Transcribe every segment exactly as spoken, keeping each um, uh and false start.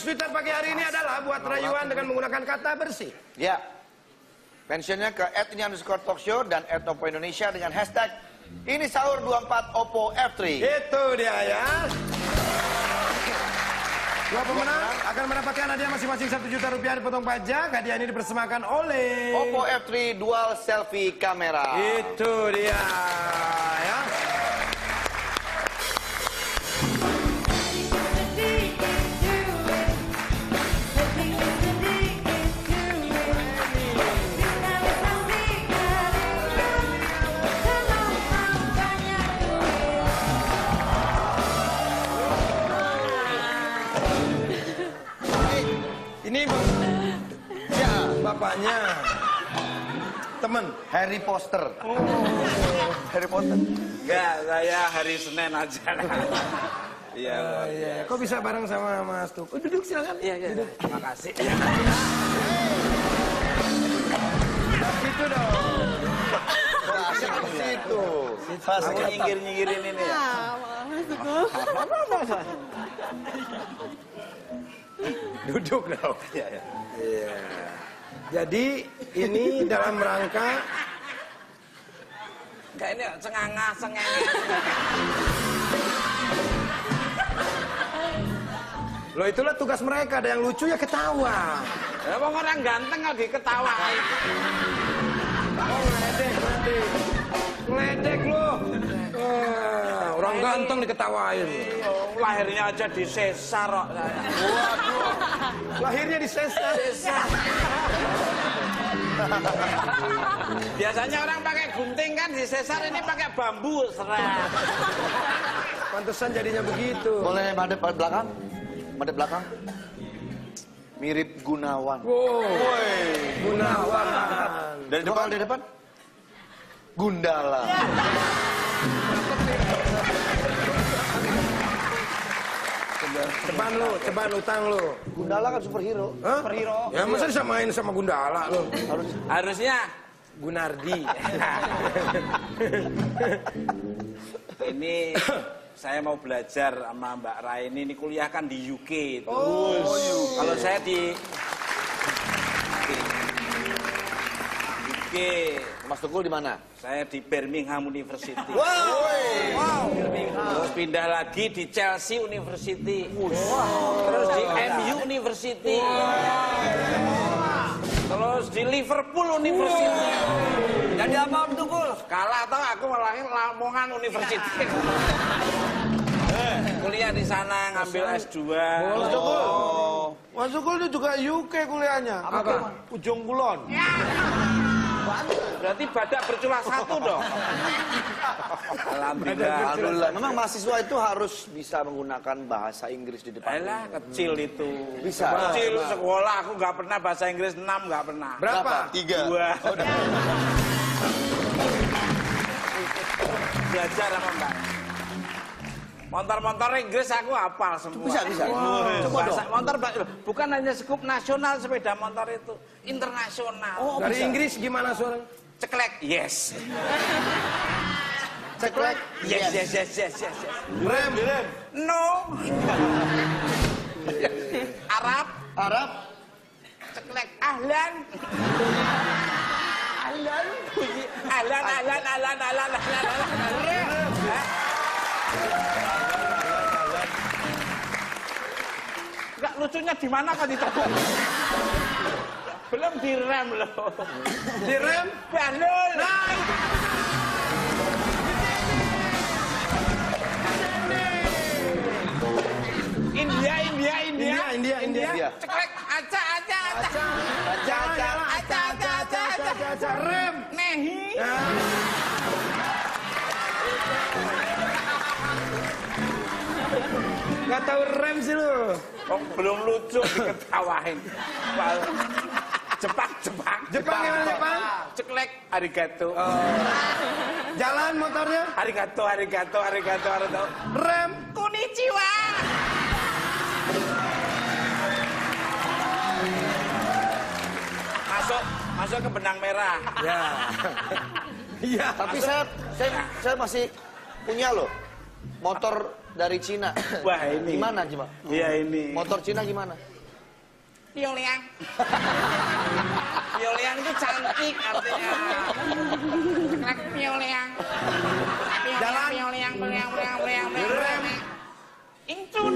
Twitter pagi hari ini adalah buat rayuan dengan menggunakan kata bersih. Ya. Mentionnya ke at ini underscore talkshow dan at Oppo Indonesia dengan hashtag ini sahur dua puluh empat Oppo F tiga. Itu dia ya. Dua pemenang akan mendapatkan hadiah masing-masing satu juta rupiah dipotong pajak. Hadiah ini dipersembahkan oleh Oppo F tiga Dual Selfie Kamera. Itu dia ya. Ini ya bapaknya temen Harry Potter. Oh. Harry Potter. Enggak, saya hari Senin aja. Iya, uh, iya. Kok bisa bareng sama Mas Tuku? Oh, duduk silakan. Iya, iya. Duduk. Terima kasih. Gitu dong. Asik di situ. Pas nyingkir-nyingkirin ini ya. Mas Tuku. Duduk dong. Iya, iya. Iya. Jadi ini dalam rangka Enggak ini cengangah, cengengeh. loh itulah tugas mereka, ada yang lucu ya ketawa. Ya wong orang ganteng kok diketawain. Oh ngeledek, ngeledek. Ngeledek lo. Wah, orang ganteng diketawain. Oh, lahirnya aja di sesar kok. Waduh. Lahirnya di sesar. Biasanya orang pakai gunting kan, di sesar ini pakai bambu seret. Pantesan jadinya begitu. Boleh madep belakang? Madep belakang? Mirip Gunawan. Wow. Gunawan. Dari depan, dari depan? Gundala. Ceban lu, ceban utang lu. Gundala kan superhero. Hah? Superhero. Ya masa disamain sama Gundala lu? Harus. Harusnya Gunardi. ini saya mau belajar sama Mbak Raini, ini kuliah kan di U K. Itu. Oh, U K. Kalau saya di U K, Mas Tukul di mana? saya di Birmingham University. Wow. Wow. Terus pindah lagi di Chelsea University. Terus di M U University. Terus di Liverpool University. Jadi apa Om Tukul? Kalah tau aku malahin Lamongan University. Kuliah di sana ngambil S dua. Mas Tukul. Mas Tukul itu juga U K kuliahnya. Apa? Ujung Kulon. Berarti badak bercula satu dong. Alhamdulillah. Alhamdulillah. Memang mahasiswa itu harus bisa menggunakan bahasa Inggris di depan. Alah, kecil itu. Bisa. Kecil sekolah aku nggak pernah bahasa Inggris enam nggak pernah. Berapa? Tiga. Dua. Belajar sama Mbak. Motor-motor Inggris aku hafal semua. Bisa, bisa. Wow. Coba Bahasa, dong. motor bukan hanya skup nasional sepeda motor itu, internasional. Oh, dari bisa. Inggris gimana suara? Ceklek, yes. Ceklek. Yes, yes, yes, yes, yes, yes. Rem. Rem. No. Arab. Arab. Ceklek. Ahlan. Ahlan. Ahlan, ahlan, ahlan, ahlan, ahlan, ahlan. Enggak lucunya di mana kok ditepuk? Belum direm loh. Direm? Balul. India, India, India, India, India, India. Ceklek, aca, aca, aca. Aca, aca, aca, aca, aca, aca, aca, rem. Nehi. Gak tahu rem sih lu. Oh, belum lucu diketawain. Jepang, Jepang. Jepang gimana Jepang? Ceklek, arigato. Jalan motornya? Arigato, arigato, arigato, arigato. Rem. Konnichiwa. Masuk, masuk ke benang merah. Ya. Iya. Tapi saya, saya, saya masih punya loh motor dari Cina. Wah ini. Gimana coba? Iya ini. Motor Cina gimana? Pioliang. Pioliang itu cantik artinya. Ceklek pioliang. Jalan. Pioliang, pioliang, pioliang, pioliang, pioliang. Incun.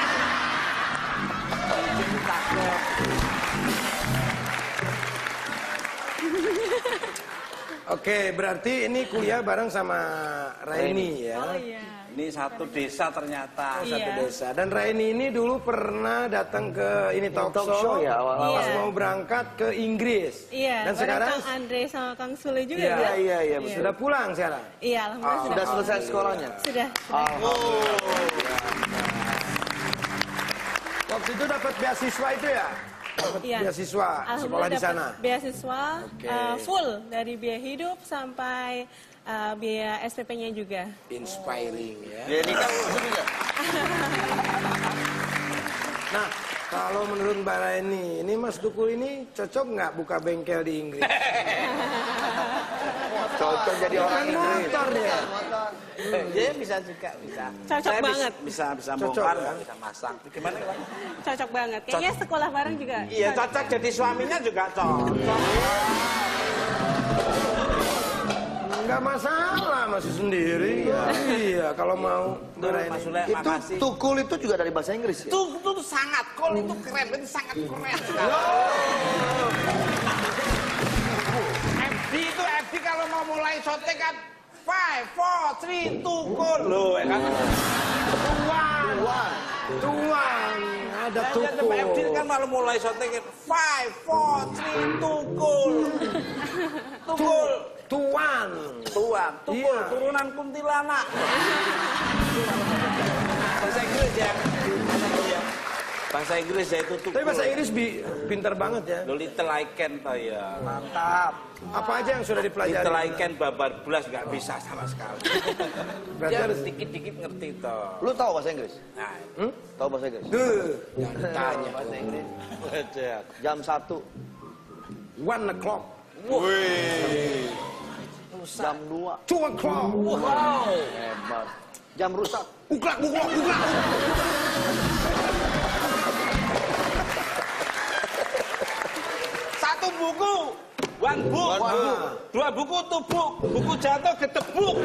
Incun cakep. Oke, berarti ini kuliah bareng sama Raini ya. Oh iya. Ini satu desa ternyata. Iya. Satu desa. Dan Raini ini dulu pernah datang ke ini talk, Talk show, show ya, awal-awal. pas Iya. mau berangkat ke Inggris. Iya. Dan bareng sekarang Kang Andre sama Kang Sule juga Iya, kan? iya, iya, Iya. sudah pulang sekarang. Iya, alhamdulillah Sudah sudah. selesai sekolahnya? Sudah. Waktu itu dapat beasiswa itu ya? Dapat Iya. beasiswa sekolah di dapat sana. beasiswa Oke. uh, full dari biaya hidup sampai uh, biaya S P P-nya juga. Inspiring ya. Ya ini kan juga. Nah, kalau menurut Mbak Raini, ini Mas Tukul ini cocok nggak buka bengkel di Inggris? Cocok jadi orang Kan Inggris. motor dia. Ya bisa juga, bisa. Cocok Saya bis- banget. Bisa bisa Cocok, bongkar, ya? bisa masang. Gimana Bang? Cocok banget. Kayaknya sekolah bareng juga. Iya cocok jadi suaminya juga cocok. Nggak masalah, masih sendiri. Iya, kalau mau Mbak Raini. Mas Sule, Itu makasih. tukul itu juga dari bahasa Inggris ya? Itu, itu tuh sangat, kol itu keren, itu sangat keren. F D itu F D kalau mau mulai syuting kan five, four, three, two, kol. Loh, ya kan? Tuan, tuan, ada F D Tukul. kan kalau mulai syuting kan five, four, three, two, kol. Tukul. Tuan. Tuan, tukul, Iya. turunan kuntilanak. Bahasa Inggris ya. Bahasa Inggris ya itu tukul. Tapi bahasa Inggris bi pintar banget ya. Lo little I can toh ya. Mantap. Apa aja yang sudah dipelajari? Little I can babar belas nggak bisa sama sekali. Berarti Dia harus dikit-dikit ngerti toh. Lu tahu bahasa Inggris? Nah, Tahu bahasa Inggris? Duh, jangan ditanya. Bahasa Inggris. Jam satu, One o'clock, jam dua. two o'clock. wow. Hebat. Jam rusak. Uklak, uklak, uklak. Satu buku, one book. One book. Dua buku two book. Buku jatuh getebuk.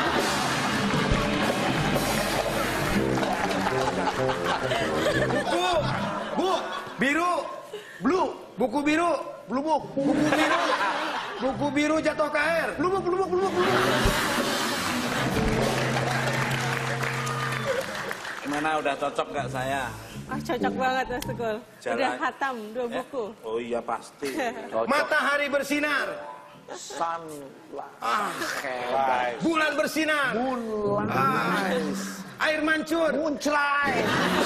Buku, bu, biru, blue, buku biru, blue book, buku biru, buku biru jatuh ke air, blue book, blue book, blue book, blue book. Gimana udah cocok nggak saya? Ah, cocok banget Mas Tukul. Jalan. Udah khatam dua Ya? buku. Oh iya pasti. Matahari bersinar, Sun. ah, Hebat. bulan bersinar, ah, air mancur, munclai.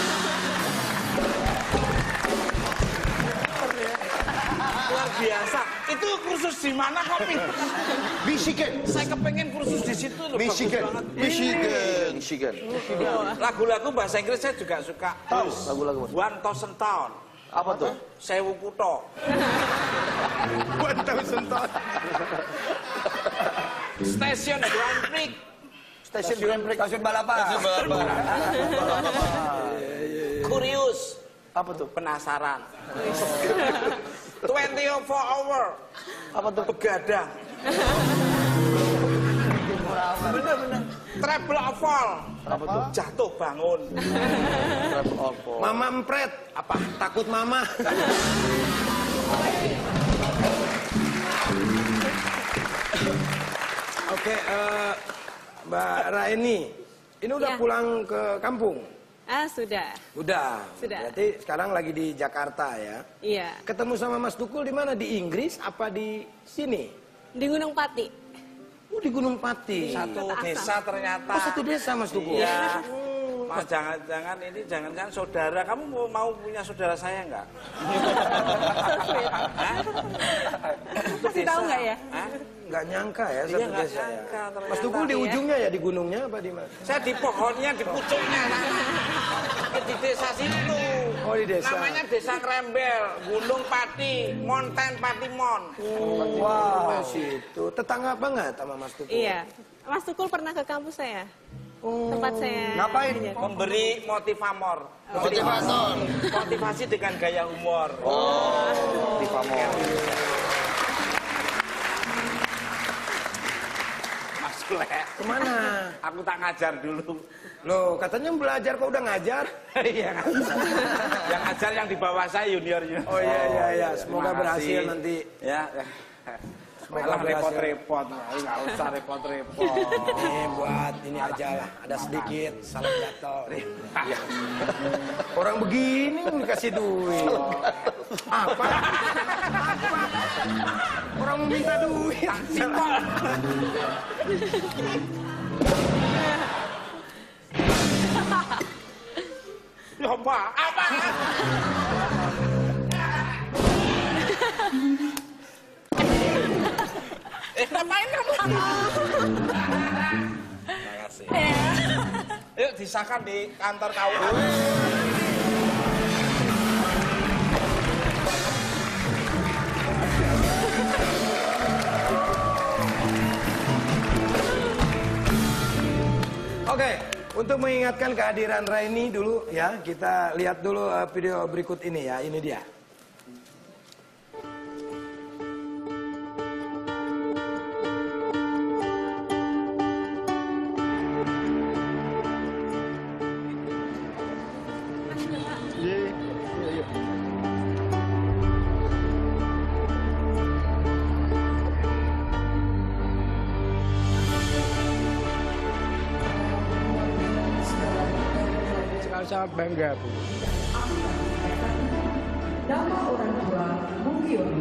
Luar biasa. Itu kursus di mana kopi? Michigan. Saya kepengen kursus di situ loh. Michigan. Bagus banget. Michigan. Michigan. Lagu-lagu bahasa Inggris saya juga suka. Tahu lagu-lagu Mas? One Thousand Town. Apa tuh? Sewu Kuto. One thousand ton. Station Grand Prix. Stasiun Grand Prix. Stasiun balapan. Curious. Apa tuh? Penasaran. twenty-four hour. Apa tuh? Begadang. Bener-bener. Treble fall. Apa tuh? Jatuh bangun. Mama empret, apa? Takut mama. Oke, eh, Mbak Raini, ini udah Ya. pulang ke kampung? Ah, sudah. Udah. Sudah. Berarti sekarang lagi di Jakarta ya. Iya. Ketemu sama Mas Tukul di mana? Di Inggris apa di sini? Di Gunung Pati. Oh, di Gunung Pati. Satu Kota Asam. desa ternyata. Oh, satu desa Mas Tukul. Iya. Mas jangan-jangan ini jangan-jangan saudara. Kamu mau, mau punya saudara saya nggak? Hah? Kasih tahu nggak ya? Hah? Nggak nyangka ya Iya, satu nggak desa ya. nyangka ternyata. Mas Tukul di Iya. ujungnya ya, di gunungnya apa di mana? Saya di pohonnya, di pucuknya. Di desa situ. Oh, di desa. Namanya Desa Krembel, Gunung Pati, Mountain Patimon. Wow. Situ. Tetangga banget sama Mas Tukul. Iya. Mas Tukul pernah ke kampus saya? tempat saya. Ngapain? belajar. Memberi motivamor. Motivator. Motivasi dengan gaya humor. Oh, motivamor. Mas Sule. Kemana? Aku tak ngajar dulu. Loh, katanya belajar kok udah ngajar? Iya kan? Yang ngajar yang di bawah saya juniornya. Oh iya iya iya, semoga Terima berhasil kasih. nanti. Ya. Semoga Malah berhasil. repot-repot. Enggak usah repot-repot. Ini buat ini aja lah, ada sedikit salam gatel. Ya. Orang begini mau dikasih duit. Apa? Apa? Orang mau minta duit. Sipol. Ya apa? Apa? Eh, ngapain kamu? Terima kasih. Yuk disahkan di kantor K U A. Oke, untuk mengingatkan kehadiran Raini dulu ya, kita lihat dulu uh, video berikut ini ya, ini dia. Sangat bangga, Bu. Nama orang tua Mugiono.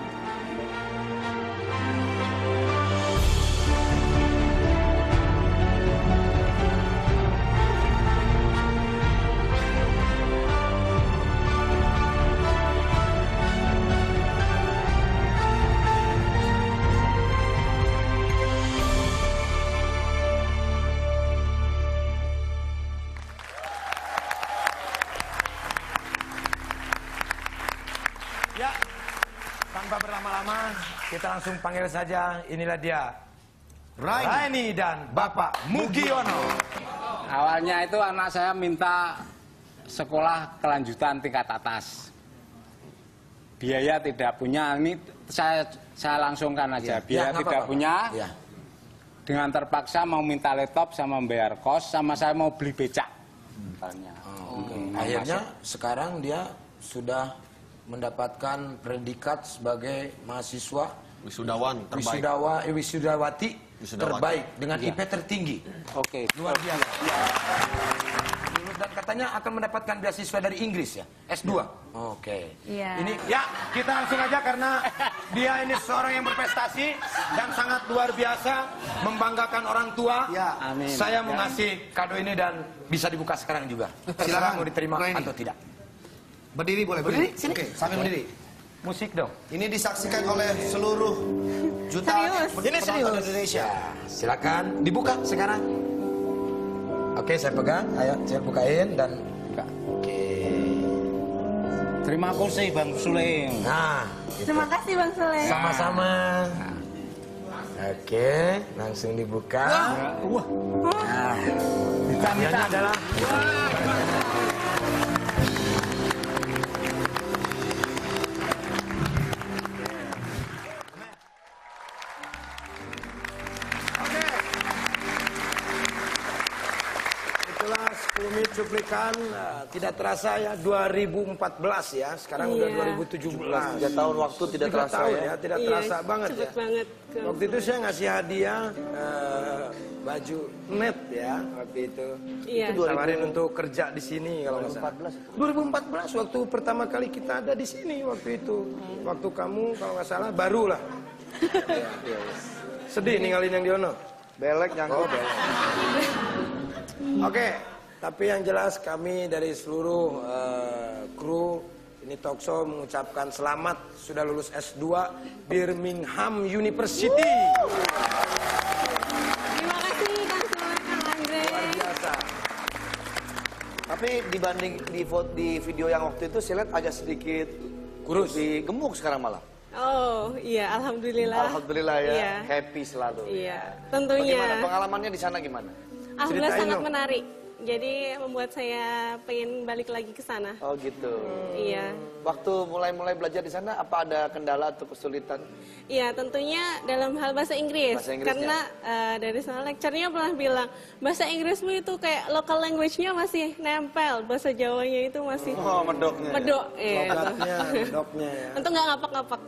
Ya, tanpa berlama-lama, kita langsung panggil saja. Inilah dia, Raini. Raini dan Bapak Mugiono. Awalnya itu anak saya minta sekolah kelanjutan tingkat atas. Biaya tidak punya, ini saya saya langsungkan aja. Biaya Ya, nggak tidak apa-apa. punya. Ya. Dengan terpaksa mau minta laptop sama membayar kos, sama saya mau beli becak. Misalnya. Oh, oke. Akhirnya sekarang dia sudah mendapatkan predikat sebagai mahasiswa Wisudawan terbaik. wisudawa, eh, wisudawati Wisudawati. terbaik dengan I P tertinggi. Oke. Luar biasa. Lulus dan katanya akan mendapatkan beasiswa dari Inggris ya, S dua. Oke. Iya. Ini ya kita langsung aja karena dia ini seorang yang berprestasi dan sangat luar biasa membanggakan orang tua. Ya. Amin. Saya mau ngasih kado ini dan bisa dibuka sekarang juga. Silakan mau diterima Raini. atau tidak. Berdiri boleh, berdiri. Sini. Oke, sambil berdiri. Musik dong. Ini disaksikan oleh seluruh jutaan Serius? Ini serius. penonton Indonesia. Silakan dibuka sekarang. Oke, saya pegang. Ayo, saya bukain dan buka. Oke. Terima kasih Bang Sule. Nah, Terima kasih Bang Sule. sama-sama. Oke, langsung dibuka. Wah. Nah, hadiahnya adalah itulah sepuluh menit cuplikan, uh, tidak terasa ya, dua ribu empat belas ya, sekarang udah Iya. dua ribu tujuh belas. Tiga tahun waktu tidak Tiga terasa tahun ya. ya, tidak Iya, terasa banget cepet ya. banget. Waktu itu saya ngasih hadiah uh, baju net ya, waktu itu. Iya. Itu tawarin untuk kerja di sini kalau nggak salah. dua ribu empat belas waktu pertama kali kita ada di sini waktu itu. Waktu kamu kalau nggak salah baru lah. Sedih ninggalin yang Diono. Belek nyangkut. Oh, belek. Oke, tapi yang jelas kami dari seluruh uh, kru ini Talkshow mengucapkan selamat sudah lulus S dua Birmingham University. Terima kasih Kang Sule, Kang Andre. Luar biasa. Tapi dibanding di, vo- di video yang waktu itu saya lihat agak sedikit kurus, di gemuk sekarang malah. Oh iya, alhamdulillah. Alhamdulillah ya, Iya. happy selalu. Iya, tentunya. Bagaimana pengalamannya di sana gimana? Alhamdulillah Ceritain sangat dong. menarik. Jadi membuat saya pengen balik lagi ke sana. Oh gitu. Iya. Waktu mulai-mulai belajar di sana, apa ada kendala atau kesulitan? Iya, tentunya dalam hal bahasa Inggris. Bahasa Inggrisnya. Karena eh, dari sana lecturenya pernah bilang, bahasa Inggrismu itu kayak local language-nya masih nempel, bahasa Jawanya itu masih Oh, medoknya. medok. Iya. Logatnya, medoknya ya. Untuk nggak ngapak-ngapak.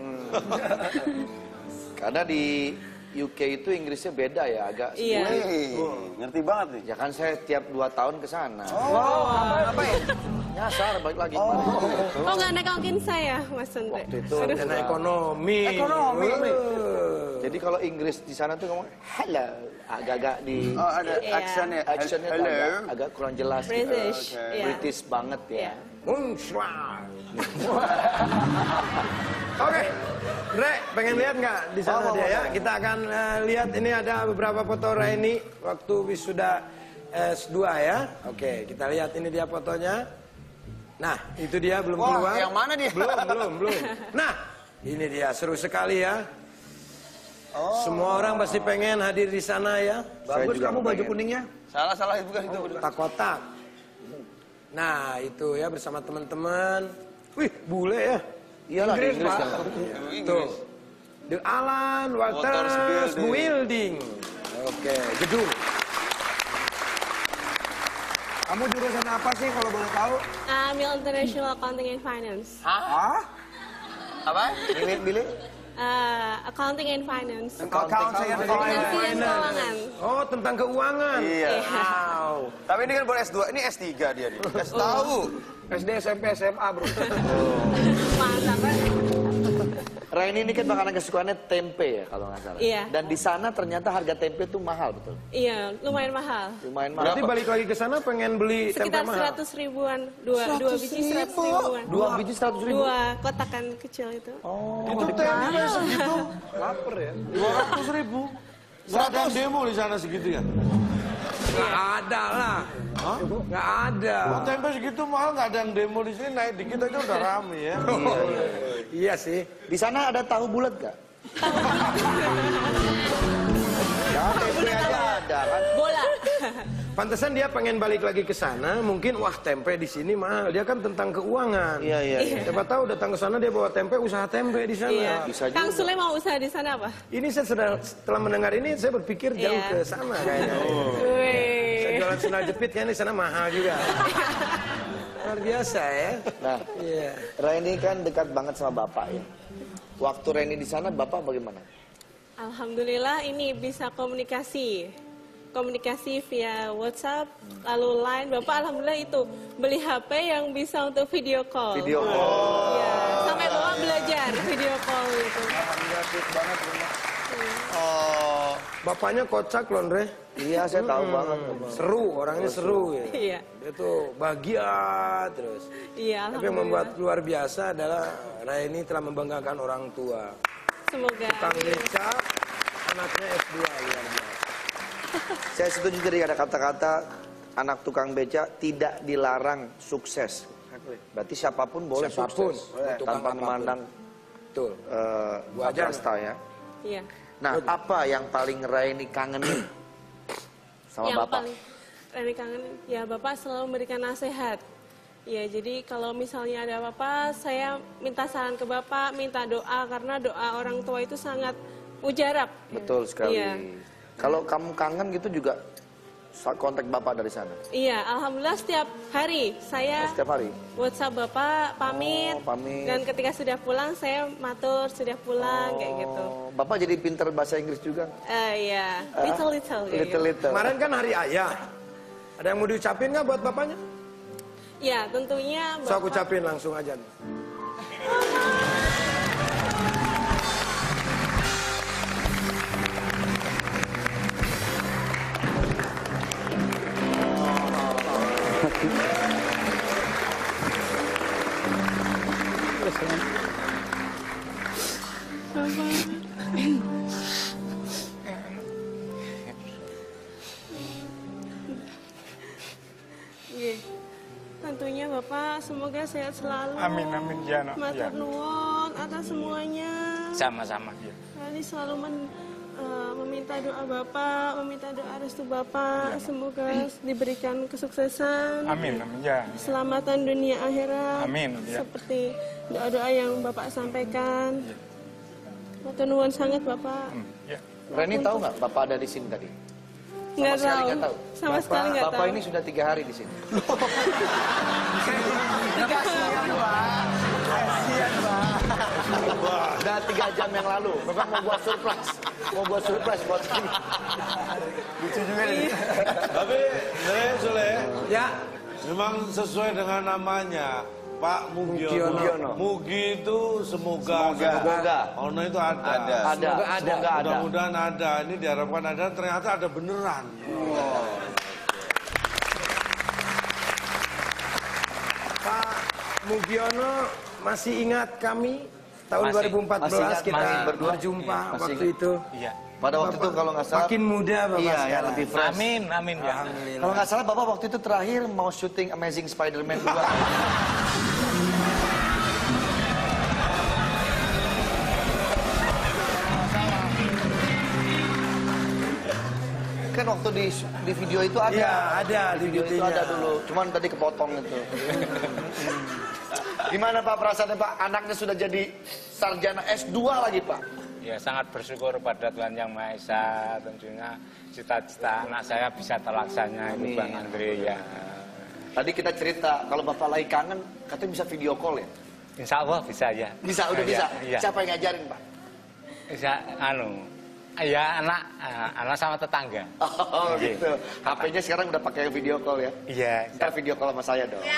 Karena di U K itu Inggrisnya beda ya, agak Iya. Wih, ngerti banget nih. Ya kan saya tiap dua tahun ke sana. Wow, ngapain? Nyasar balik lagi. Oh, nggak nengokin saya, Mas Andre. Waktu itu. Aduh. Dan ekonomi. Ekonomi. Uh. Jadi kalau Inggris di sana tuh ngomong hello, agak-agak di Oh, ada Iya. aksennya. actionnya tuh Hello. agak, agak kurang jelas. gitu. British. Oke. Iya. British banget ya. Iya. Unschlag. Oke, Re, pengen lihat nggak di sana Oh, dia mau, ya? mau. Kita akan eh, lihat ini ada beberapa foto Raini waktu wisuda S dua ya. Oke, kita lihat ini dia fotonya. Nah, itu dia belum Wah, keluar. yang mana dia? Belum, belum, belum. Nah, ini dia seru sekali ya. Semua orang pasti pengen hadir di sana ya. Bagus kamu baju kuningnya. Salah, salah itu bukan itu. Kotak-kotak. Nah, itu ya bersama teman-teman. Wih, bule ya. Iyalah di Inggris Pak. kan. Tuh. The Alan Walters Walters Building. Oke, gedung. Kamu jurusan apa sih kalau boleh tahu? Ambil International Accounting and Finance. Hah? Apa? Milih, milih. Eh, accounting and Finance. Accounting and Finansi dan Finance. keuangan. Oh, tentang keuangan. Iya. Wow. Tapi ini kan boleh S dua, ini S tiga dia nih. Kasih tahu. S D, S M P, S M A, bro. Mantap, Pak. Raini ini kan makanan kesukaannya tempe ya kalau nggak salah. Iya. Dan di sana ternyata harga tempe tuh mahal betul. Iya, lumayan mahal. Lumayan mahal. Berarti balik lagi ke sana pengen beli tempe Sekitar mahal. seratus ribuan, dua, dua biji seratus ribuan. Dua biji seratus ribu. Dua kotakan kecil itu. Itu tempe segitu. Lapar ya. Dua ratus ribu. Nggak ada demo di sana segitu ya? Nggak ada lah. Nggak ada. Oh, tempe segitu mahal nggak ada yang demo di sini, naik dikit aja udah rame ya. Iya sih. Di sana ada tahu bulat nggak? Ya tempe aja ada kan. Bola. Pantesan dia pengen balik lagi ke sana, mungkin wah tempe di sini mahal. Dia kan tentang keuangan. Iya iya. iya. Siapa tahu datang ke sana dia bawa tempe, usaha tempe di sana. Iya. bisa juga. Kang Sule mau usaha di sana apa? Ini saya sedang, setelah mendengar ini saya berpikir jauh Iya. ke sana kayaknya. Saya Wih. jualan sendal jepit kayaknya di sana mahal juga. Luar biasa ya. Nah, Iya. Raini kan dekat banget sama bapak ya. Waktu Raini di sana bapak bagaimana? Alhamdulillah ini bisa komunikasi. Komunikasi via WhatsApp, lalu Line. Bapak alhamdulillah itu beli H P yang bisa untuk video call. Video call. Iya, sampai bapak belajar video call itu. Gratis banget rumah. Oh, Bapaknya kocak loh, Andre. Iya saya tahu banget. Seru, orangnya seru ya. Iya. Dia tuh bahagia terus. Iya, Tapi yang membuat luar biasa adalah Raini telah membanggakan orang tua. Semoga. Tukang beca, anaknya S dua luar biasa. Saya setuju tadi ada kata-kata anak tukang beca tidak dilarang sukses. Berarti siapapun boleh Siapapun, sukses boleh. Tukang tanpa apapun. memandang Betul. eh Gua aja prasta ya. Iya. Nah, apa yang paling Raini kangenin sama yang bapak? paling Rani kangen, ya Bapak selalu memberikan nasihat. Ya, jadi kalau misalnya ada apa-apa, saya minta saran ke Bapak, minta doa, karena doa orang tua itu sangat mujarab. Betul sekali. Iya. Kalau kamu kangen gitu juga kontak bapak dari sana. Iya, alhamdulillah setiap hari saya Setiap hari. WhatsApp Bapak pamit, Oh, pamit. dan ketika sudah pulang saya matur sudah pulang kayak gitu. Oh, bapak jadi pinter bahasa Inggris juga. Eh iya, little little kayak Little gitu. little. Kemarin kan hari ayah. Ada yang mau diucapin nggak buat bapaknya? Ya, tentunya So aku Bapak. ucapin langsung aja. Iya. Tentunya Bapak semoga sehat selalu. Amin, amin, ya, no. Matur Ya. nuwun atas semuanya. Sama-sama. Ya. Rani selalu men, uh, meminta doa Bapak, meminta doa restu Bapak, semoga diberikan kesuksesan, Amin, amin ya. keselamatan dunia akhirat, Amin, ya. seperti doa-doa yang Bapak sampaikan. Matur nuwun sangat Bapak. Ya. Reni tahu nggak Bapak ada di sini tadi? Nggak sekali tahu. nggak tahu. Sama sekali nggak Bapak tahu. ini sudah tiga hari di sini. Udah tiga jam yang lalu, Bapak mau buat surprise, mau buat surprise buat sini. Lucu juga nih. Tapi, Sule, Sule, Ya, memang sesuai dengan namanya. Pak Mugiono. Mugiono. Mugi itu semoga. Semoga. Ono itu ada. Ada. Ada. Semoga ada. Semoga ada. Mudah-mudahan ada. Ini diharapkan ada. Ternyata ada beneran. Pak Mugiono masih ingat kami tahun Masih. dua ribu empat belas Masih ingat, kita masih berdua. berjumpa Masih waktu ingat. itu. Iya. Pada waktu itu kalau nggak salah. Makin muda Bapak Iya, ya, sekarang. lebih fresh. Amin, amin ya. Alhamdulillah. Kalau nggak salah Bapak waktu itu terakhir mau syuting Amazing Spider-Man dua. Kan waktu di di video itu ada. Iya, ada di video itu videonya. ada dulu. Cuman tadi kepotong itu. Gimana Pak perasaannya Pak? Anaknya sudah jadi sarjana S dua lagi Pak. Ya sangat bersyukur pada Tuhan Yang Maha Esa, tentunya cita-cita anak saya bisa terlaksana ini Bang Andre ya. Tadi kita cerita kalau Bapak lagi kangen katanya bisa video call ya. Insya Allah bisa ya. Bisa, udah Ya, bisa. Iya. Siapa yang ngajarin Pak? Bisa, anu, ya anak, eh, anak sama tetangga. Oh Oke. gitu. H P-nya sekarang udah pakai video call ya. Iya. Ntar video call sama saya dong.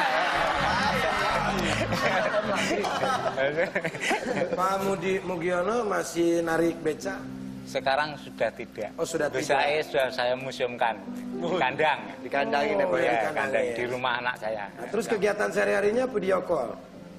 Pak Mudi Mugiono masih narik beca. Sekarang sudah tidak. Oh, sudah Beca tidak. saya sudah saya museumkan di kandang. Dikandangin ya Pak Oh, ya. Ya, di kandang, kandang ya. di rumah anak saya. Nah, terus kegiatan sehari-harinya video call.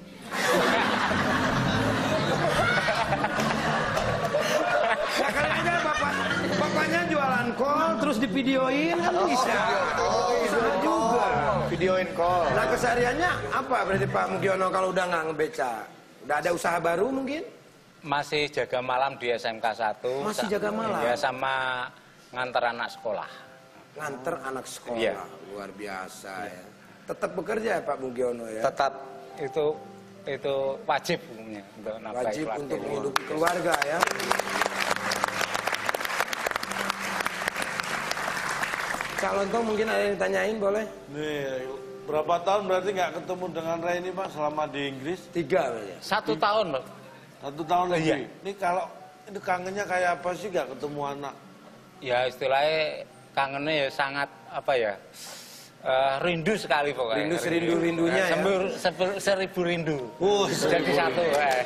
Ya kali aja bapak, bapaknya jualan kol terus divideoin kan bisa. Bisa juga. Videoin call. Nah kesehariannya apa berarti Pak Mugiono kalau udah nggak ngebeca? Udah ada usaha baru mungkin? Masih jaga malam di S M K satu. Masih jaga malam? Ya, sama ngantar anak sekolah. Nganter anak sekolah. Iya. Luar biasa ya. Tetap bekerja ya Pak Mugiono ya? Tetap itu itu wajib umumnya untuk nafkahi Wajib keluarga. untuk menghidupi keluarga ya. Kak Lontong mungkin ada yang ditanyain boleh? Nih, berapa tahun berarti nggak ketemu dengan Reni Pak selama di Inggris? Tiga berarti ya? Satu tahun loh. Satu tahun lebih. Iya. Ini kalau itu kangennya kayak apa sih nggak ketemu anak? Ya istilahnya kangennya ya sangat apa ya eh, rindu sekali pokoknya. Rindu serindu-rindunya ya. Sembur, seber- seribu rindu. Oh, Jadi satu. Eh.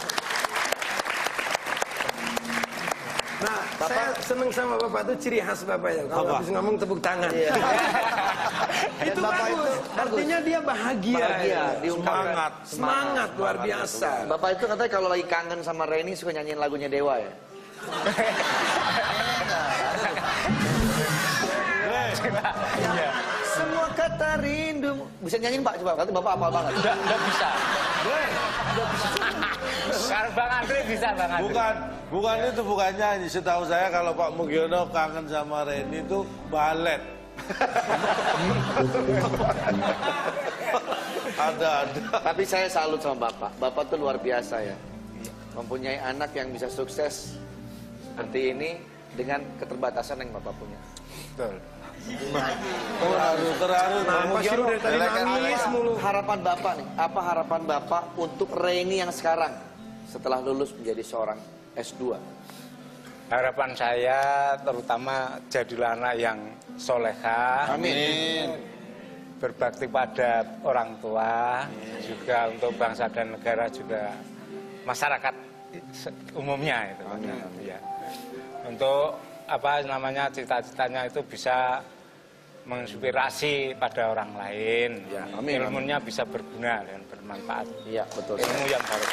Nah, saya seneng sama Bapak tuh ciri khas Bapak ya. Kalau Apa? habis ngomong tepuk tangan. Itu Bapak bagus. itu Artinya dia bahagia. Bahagia, ya. diungkapkan. Semangat. Semangat luar biasa. Bapak itu katanya kalau lagi kangen sama Reni suka nyanyiin lagunya Dewa ya. Iya. Semua kata rindu. Bisa nyanyiin Pak coba. Katanya Bapak hafal banget. Enggak, enggak bisa. Kalau Bang Andre bisa Bang Andre. Bukan, bukan itu bukan nyanyi. Setahu saya kalau Pak Mugiono kangen sama Reni itu balet. ada, ada. Tapi saya salut sama Bapak. Bapak tuh luar biasa ya. Mempunyai anak yang bisa sukses seperti ini dengan keterbatasan yang Bapak punya. Betul. Terharu, terharu. Nah, Pak Siro dari tadi nangis mulu. Harapan Bapak nih, apa harapan Bapak untuk Reni yang sekarang setelah lulus menjadi seorang S dua? Harapan saya terutama jadilah anak yang soleha. Amin. Berbakti pada orang tua, juga untuk bangsa dan negara juga masyarakat umumnya itu. Ya. Untuk apa namanya cita-citanya itu bisa menginspirasi pada orang lain. Ya, amin, Ilmunya bisa berguna dan bermanfaat. Iya, betul. Ilmu yang baru.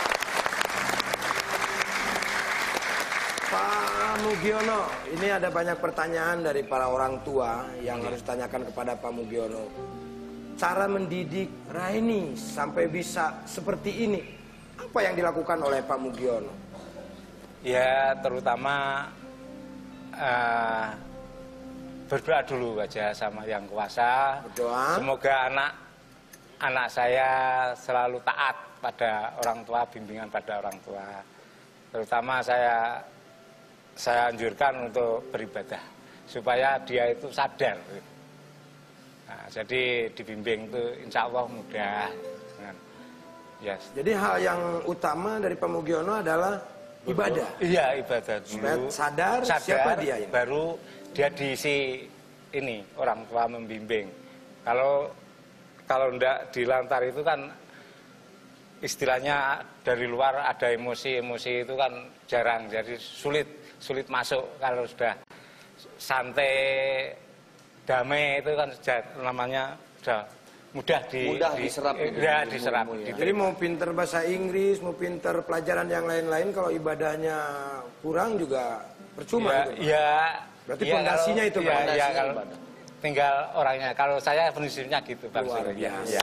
Pak Mugiono, ini ada banyak pertanyaan dari para orang tua yang harus ditanyakan kepada Pak Mugiono. Cara mendidik Raini sampai bisa seperti ini, apa yang dilakukan oleh Pak Mugiono? Ya terutama uh, berdoa dulu aja sama Yang Kuasa. Berdoa. Semoga anak anak saya selalu taat pada orang tua, bimbingan pada orang tua. Terutama saya saya anjurkan untuk beribadah supaya dia itu sadar. Nah, jadi dibimbing itu insya Allah mudah. Yes. Jadi hal yang utama dari Pak Mugiono adalah ibadah. Iya, ibadah dulu. Supaya sadar, sadar siapa dia ini. Baru dia diisi ini orang tua membimbing. Kalau kalau ndak dilantar itu kan istilahnya dari luar ada emosi-emosi itu kan jarang, jadi sulit sulit masuk. Kalau sudah santai damai itu kan namanya sudah mudah di mudah di, diserap di, gitu, ya, ilmu, diserap. ilmu, ya. Gitu. Jadi mau pinter bahasa Inggris, mau pinter pelajaran yang lain-lain, kalau ibadahnya kurang juga percuma. Ya, gitu, Pak. ya, Berarti ya, fondasinya kalau, itu, Pak. ya, ya, Fondasinya kalau ibadah. tinggal orangnya. Kalau saya prinsipnya gitu, Bang. Luar Suri. Ya, biasa. ya.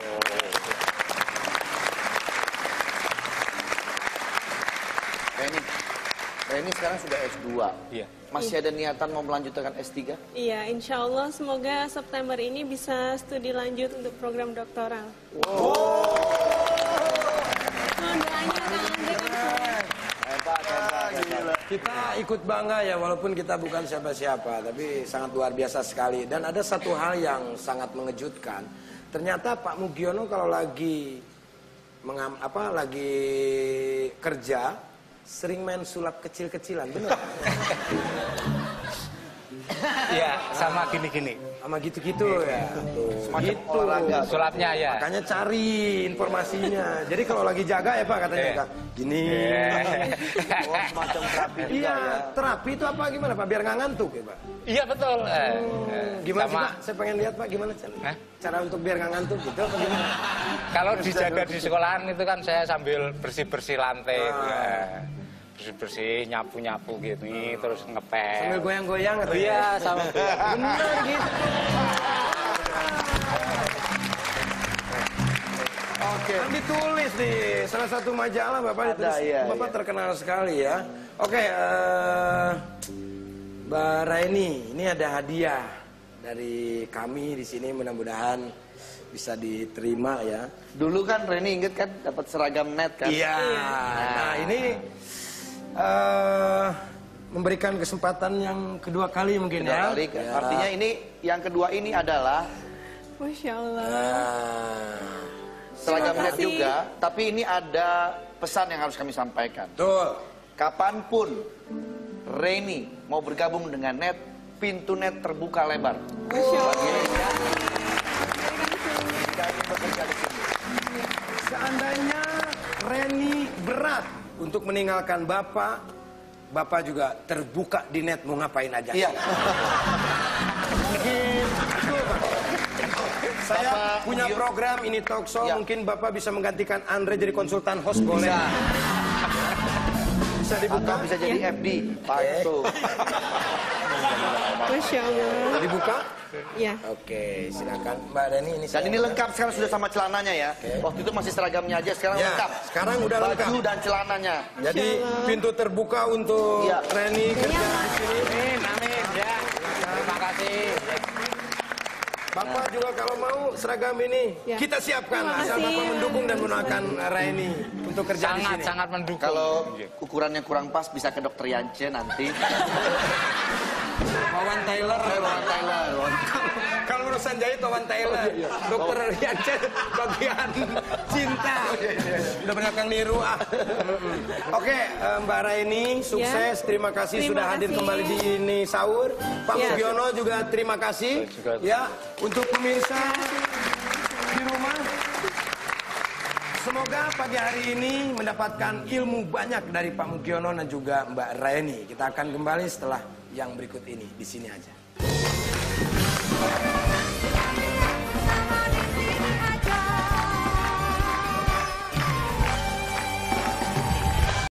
Reni, Reni sekarang sudah S dua. Iya. Masih ada niatan mau melanjutkan S tiga? Iya, insya Allah semoga September ini bisa studi lanjut untuk program doktoral. Oh. Mohon doanya Kang Andre, Kang Suri. Hebat, hebat, hebat. Kita ikut bangga ya, walaupun kita bukan siapa-siapa, tapi sangat luar biasa sekali. Dan ada satu hal yang sangat mengejutkan. Ternyata Pak Mugiono kalau lagi mengam, apa lagi kerja sering main sulap kecil-kecilan, benar? Iya, sama gini-gini. Sama gitu-gitu ya. Tuh, Semacam gitu. olahraga. Sulapnya ya. Makanya cari informasinya. Jadi kalau lagi jaga ya Pak katanya Eh. Kak, gini. Oh, semacam terapi juga Iya, ya. terapi itu apa gimana Pak? Biar nggak ngantuk ya Pak? Iya betul. Eh, eh, Gimana sih sama, Pak? Saya pengen lihat Pak gimana cara, Hah? cara untuk biar nggak ngantuk gitu apa gimana? Kalau dijaga di sekolahan itu kan saya sambil bersih-bersih lantai. Ah. Ya. Bersih-bersih, nyapu-nyapu gini, terus ngepel. Sambil goyang-goyang Oh, katanya. iya, sama. Bener gitu. Oke. Kan ditulis di salah satu majalah Bapak Ada, ditulis. iya, Bapak iya. terkenal sekali ya. Oke, eh, Mbak Raini, ini ada hadiah dari kami di sini, mudah-mudahan bisa diterima ya. Dulu kan Reni inget kan dapat seragam net kan? Iya. Nah, ini eh memberikan kesempatan yang kedua kali mungkin Kedua ya. kali, kan? Ya. Artinya ini yang kedua ini adalah Masya Allah. Nah, seragam Terima net kasih. juga, tapi ini ada pesan yang harus kami sampaikan. betul. Kapanpun Reni mau bergabung dengan net, pintu net terbuka lebar. Masya Allah. Bagi Reni ya. Jika ingin bekerja di sini. Seandainya Reni berat untuk meninggalkan Bapak, Bapak juga terbuka di net mau ngapain aja. Iya. Mungkin betul, Pak. Saya Bapak punya Mugiono. program ini talk show, Ya. mungkin Bapak bisa menggantikan Andre jadi konsultan host boleh. Bisa. Bisa dibuka. Atau bisa jadi F D. Pak itu. Masya Allah. Dibuka? Ya. Oke, silakan Mbak Reni ini. Dan saya- ini lengkap sekarang sudah sama celananya ya. Waktu itu masih seragamnya aja, sekarang Ya, lengkap. sekarang udah Baju lengkap. dan celananya. Jadi pintu terbuka untuk Iya. Reni kerja di sini. Amin, amin. Ya. Terima kasih. Bapak juga kalau mau seragam ini Ya. kita siapkan Terima asal kasih. Bapak mendukung dan mendoakan Reni untuk kerja di Sangat, sini. sangat mendukung. Kalau ukurannya kurang pas bisa ke dokter Yance nanti. Wawan Taylor. Eh, Wawan Taylor. Kalau urusan jahit Wawan Taylor. Dokter Yance bagian cinta. Udah banyak yang niru ah. Oke, eh, Mbak Raini sukses. Terima kasih Terima sudah hadir kasih. kembali di ini sahur. Pak Ya. Mugiono juga terima kasih. Ya, untuk pemirsa di rumah. Semoga pagi hari ini mendapatkan ilmu banyak dari Pak Mugiono dan juga Mbak Raini. Kita akan kembali setelah yang berikut ini. Di sini aja.